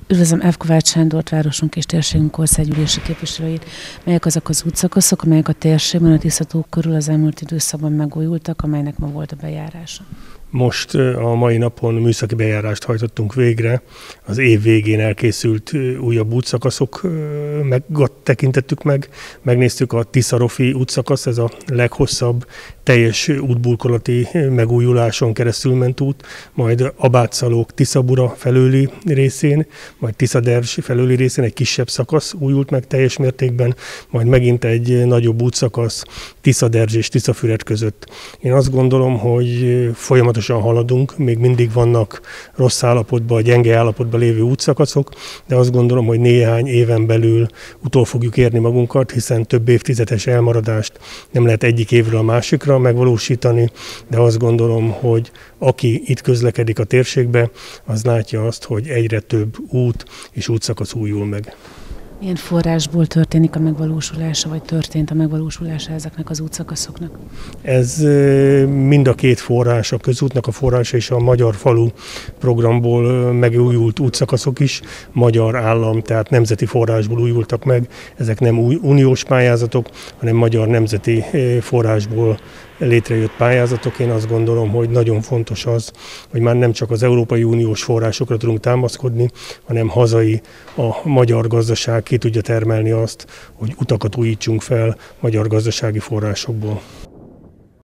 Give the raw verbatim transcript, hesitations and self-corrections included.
Üdvözlöm F. Kovács Sándort, városunk és térségünk országgyűlési képviselőjét. Melyek azok az útszakaszok, amelyek a térségben, a Tisza-tó körül az elmúlt időszakban megújultak, amelynek ma volt a bejárása? Most a mai napon műszaki bejárást hajtottunk végre. Az év végén elkészült újabb útszakaszokat tekintettük meg. Megnéztük a Tisza-Rofi útszakasz, ez a leghosszabb teljes útburkolati megújuláson keresztül ment út, majd Abátszalók Tiszabura felőli részén, majd Tiszaderzs felőli részén egy kisebb szakasz újult meg teljes mértékben, majd megint egy nagyobb útszakasz Tiszaderzs és Tiszafüred között. Én azt gondolom, hogy folyamatosan haladunk, még mindig vannak rossz állapotban, gyenge állapotban lévő útszakaszok, de azt gondolom, hogy néhány éven belül utol fogjuk érni magunkat, hiszen több évtizedes elmaradást nem lehet egyik évről a másikra megvalósítani, de azt gondolom, hogy aki itt közlekedik a térségbe, az látja azt, hogy egyre több út és útszakasz újul meg. Milyen forrásból történik a megvalósulása, vagy történt a megvalósulása ezeknek az útszakaszoknak? Ez mind a két forrás, a közútnak a forrása és a Magyar Falu programból megújult útszakaszok is, magyar állam, tehát nemzeti forrásból újultak meg. Ezek nem új uniós pályázatok, hanem magyar nemzeti forrásból létrejött pályázatok. Én azt gondolom, hogy nagyon fontos az, hogy már nem csak az Európai Uniós forrásokra tudunk támaszkodni, hanem hazai, a magyar gazdaság ki tudja termelni azt, hogy utakat újítsunk fel magyar gazdasági forrásokból.